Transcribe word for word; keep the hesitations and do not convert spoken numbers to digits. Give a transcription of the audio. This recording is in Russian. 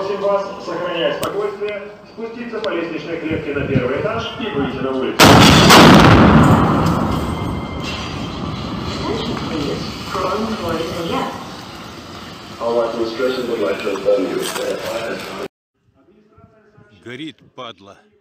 Просим вас сохранять спокойствие, спуститься по лестничной клетке на первый этаж и выйти на улицу. Горит, падла.